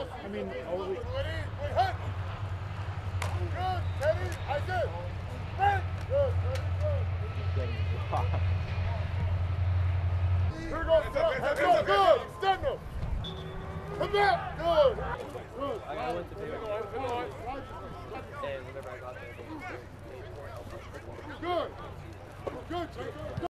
I mean, always. Good, Teddy. I did. Good. Good. Here we go. Heads up. Good. Stand up. Come back. Good. Good. I went to big. And whenever I got there, Good. Good.